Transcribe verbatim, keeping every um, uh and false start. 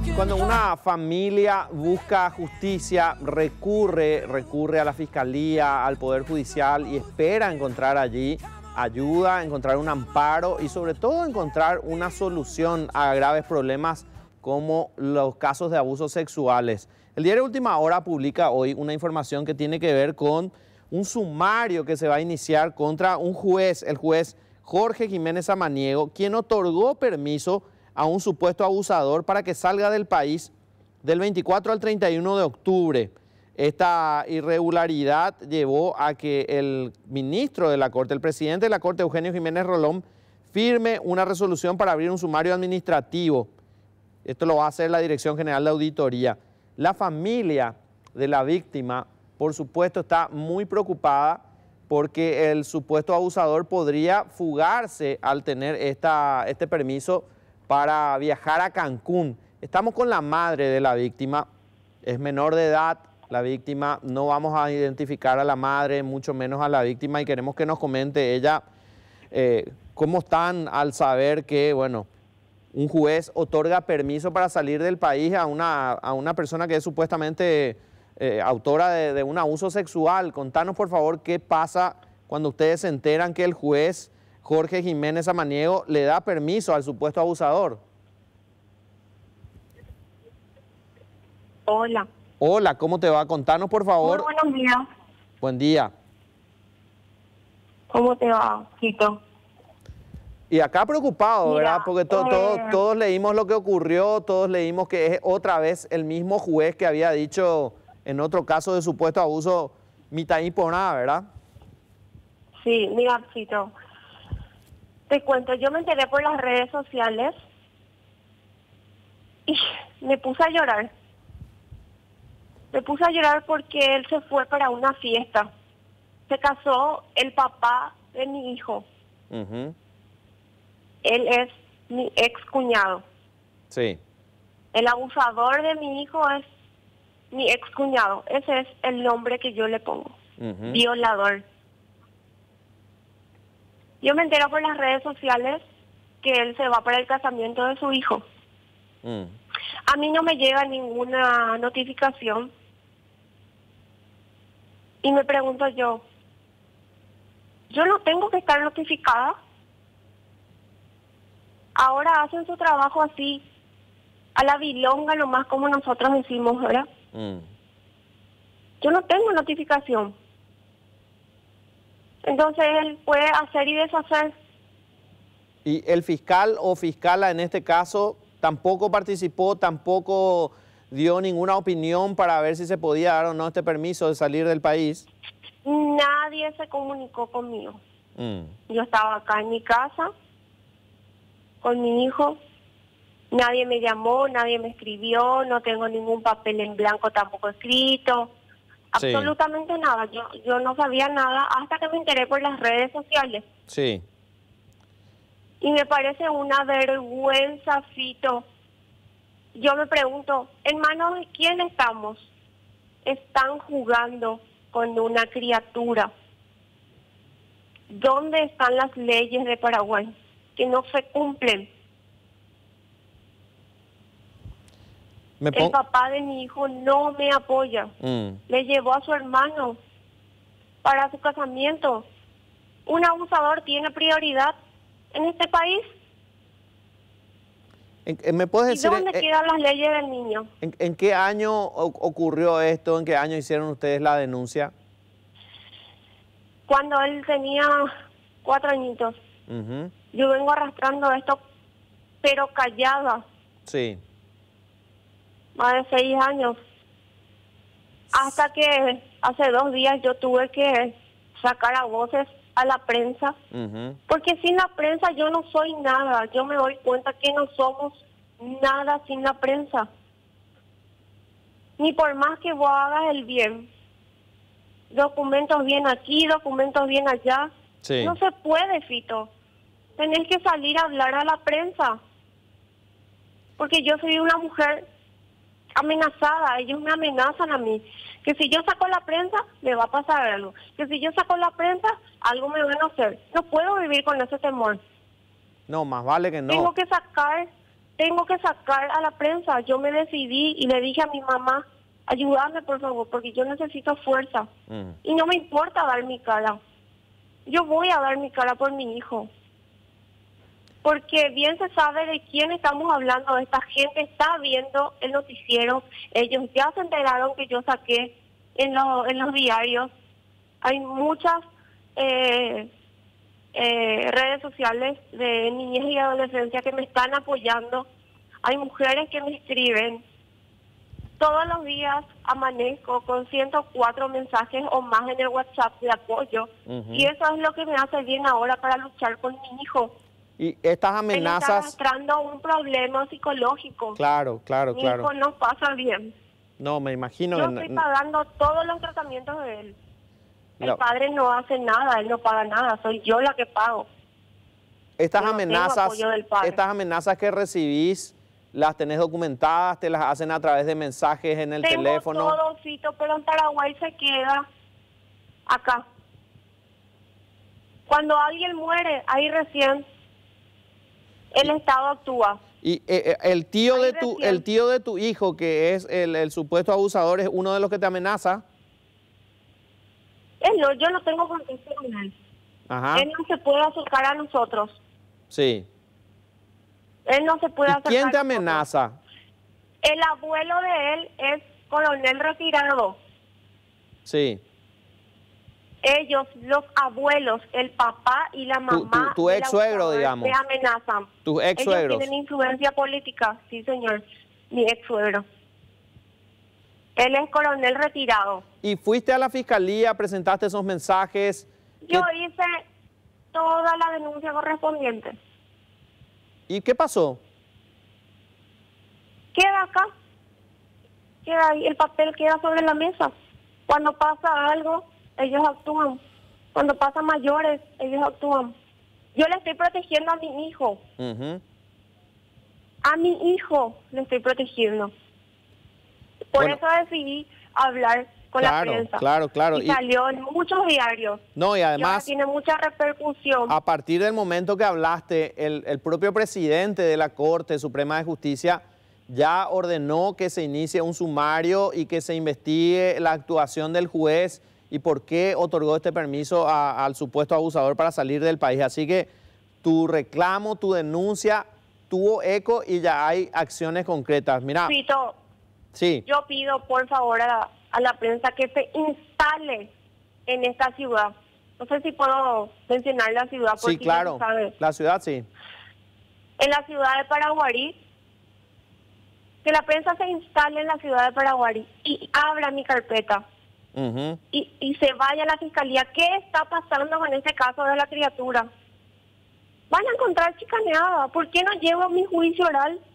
Cuando una familia busca justicia, recurre, recurre a la fiscalía, al Poder Judicial y espera encontrar allí ayuda, encontrar un amparo y sobre todo encontrar una solución a graves problemas como los casos de abusos sexuales. El diario Última Hora publica hoy una información que tiene que ver con un sumario que se va a iniciar contra un juez, el juez Jorge Jiménez Samaniego, quien otorgó permiso a un supuesto abusador para que salga del país del veinticuatro al treinta y uno de octubre. Esta irregularidad llevó a que el ministro de la Corte, el presidente de la Corte, Eugenio Jiménez Rolón, firme una resolución para abrir un sumario administrativo. Esto lo va a hacer la Dirección General de Auditoría. La familia de la víctima, por supuesto, está muy preocupada porque el supuesto abusador podría fugarse al tener esta, este permiso para viajar a Cancún. Estamos con la madre de la víctima, es menor de edad la víctima, no vamos a identificar a la madre, mucho menos a la víctima, y queremos que nos comente ella eh, cómo están al saber que, bueno, un juez otorga permiso para salir del país a una, a una persona que es supuestamente eh, autora de, de un abuso sexual. Contanos, por favor, qué pasa cuando ustedes se enteran que el juez Jorge Jiménez Samaniego le da permiso al supuesto abusador. Hola. Hola, ¿cómo te va? Contanos, por favor. Muy buenos días. Buen día. ¿Cómo te va, Quito? Y acá preocupado, Mira, ¿verdad? Porque to, eh... to, todos leímos lo que ocurrió, todos leímos que es otra vez el mismo juez que había dicho en otro caso de supuesto abuso, mitad y por nada, ¿verdad? Sí, mira, Quito. Te cuento, yo me enteré por las redes sociales y me puse a llorar. Me puse a llorar porque él se fue para una fiesta. Se casó el papá de mi hijo. Uh-huh. Él es mi ex cuñado. Sí. El abusador de mi hijo es mi ex cuñado. Ese es el nombre que yo le pongo. Uh-huh. Violador. Yo me entero por las redes sociales que él se va para el casamiento de su hijo. Mm. A mí no me llega ninguna notificación. Y me pregunto yo, ¿yo no tengo que estar notificada? Ahora hacen su trabajo así, a la bilonga nomás, como nosotros decimos, ¿verdad? Mm. Yo no tengo notificación. Entonces él puede hacer y deshacer. ¿Y el fiscal o fiscala en este caso tampoco participó, tampoco dio ninguna opinión para ver si se podía dar o no este permiso de salir del país? Nadie se comunicó conmigo. Mm. Yo estaba acá en mi casa con mi hijo. Nadie me llamó, nadie me escribió, no tengo ningún papel en blanco tampoco escrito. Sí. Absolutamente nada. Yo, yo no sabía nada hasta que me enteré por las redes sociales. Sí. Y me parece una vergüenza, Fito. Yo me pregunto, ¿en manos de quién estamos? Están jugando con una criatura. ¿Dónde están las leyes de Paraguay que no se cumplen? Me El papá de mi hijo no me apoya. Mm. Le llevó a su hermano para su casamiento. ¿Un abusador tiene prioridad en este país? ¿Me puedes decir, ¿Y dónde en, quedan las leyes del niño? ¿En, en qué año ocurrió esto? ¿En qué año hicieron ustedes la denuncia? Cuando él tenía cuatro añitos. Uh-huh. Yo vengo arrastrando esto, pero callada. Sí. Más de seis años. Hasta que hace dos días yo tuve que sacar a voces a la prensa, uh-huh. porque sin la prensa yo no soy nada. Yo me doy cuenta que no somos nada sin la prensa. Ni por más que vos hagas el bien, documentos bien aquí, documentos bien allá, sí. No se puede, Fito. Tenés que salir a hablar a la prensa, porque yo soy una mujer amenazada. Ellos me amenazan a mí, que si yo saco la prensa, me va a pasar algo, que si yo saco la prensa, algo me van a hacer. No puedo vivir con ese temor. No, más vale que no. Tengo que sacar, tengo que sacar a la prensa. Yo me decidí y le dije a mi mamá, ayúdame por favor, porque yo necesito fuerza. Mm. Y no me importa dar mi cara. Yo voy a dar mi cara por mi hijo. Porque bien se sabe de quién estamos hablando. Esta gente está viendo el noticiero. Ellos ya se enteraron que yo saqué en, lo, en los diarios. Hay muchas eh, eh, redes sociales de niñez y adolescencia que me están apoyando. Hay mujeres que me escriben. Todos los días amanezco con ciento cuatro mensajes o más en el WhatsApp de apoyo. Uh-huh. Y eso es lo que me hace bien ahora para luchar con mi hijo. Y estas amenazas... Él está arrastrando un problema psicológico. Claro, claro, mi claro. Mi hijo no pasa bien. No, me imagino... Yo que estoy no... pagando todos los tratamientos de él. El no. padre no hace nada, él no paga nada, soy yo la que pago. Estas amenazas, estas amenazas que recibís, ¿las tenés documentadas? ¿Te las hacen a través de mensajes en el Tengo teléfono? Tengo todo, Fito, pero en Paraguay se queda acá. Cuando alguien muere, ahí recién el Estado actúa. Y eh, el tío ahí de tu recién. el tío de tu hijo, que es el, el supuesto abusador, ¿es uno de los que te amenaza? Él no, yo no tengo contacto con él. Ajá. Él no se puede acercar a nosotros. Sí. Él no se puede ¿Y acercar. ¿Quién te amenaza? El abuelo de él es coronel retirado. Sí. Ellos, los abuelos, el papá y la mamá. Tu, tu, tu ex suegro, digamos. Me amenazan. Tus ex suegros. Ellos tienen influencia política, sí señor. Mi ex suegro. Él es coronel retirado. ¿Y fuiste a la fiscalía, presentaste esos mensajes? Yo ¿Qué? hice toda la denuncia correspondiente. ¿Y qué pasó? Queda acá. Queda ahí, el papel queda sobre la mesa. Cuando pasa algo, ellos actúan. Cuando pasa mayores, ellos actúan. Yo le estoy protegiendo a mi hijo. Uh-huh. A mi hijo le estoy protegiendo. Por bueno, eso decidí hablar con claro, la prensa. Claro, claro. Y salió y, en muchos diarios. No, y además... Y tiene mucha repercusión. A partir del momento que hablaste, el, el propio presidente de la Corte Suprema de Justicia ya ordenó que se inicie un sumario y que se investigue la actuación del juez y por qué otorgó este permiso a, al supuesto abusador para salir del país. Así que tu reclamo, tu denuncia tuvo eco y ya hay acciones concretas. Mira... Pito, sí. Yo pido por favor a la, a la prensa que se instale en esta ciudad. No sé si puedo mencionar la ciudad. Sí, claro. Sabe. La ciudad, sí. En la ciudad de Paraguarí. Que la prensa se instale en la ciudad de Paraguarí y abra mi carpeta. Uh-huh. y, y se vaya a la fiscalía. ¿Qué está pasando con ese caso de la criatura? Van a encontrar chicaneada. ¿Por qué no llevo mi juicio oral?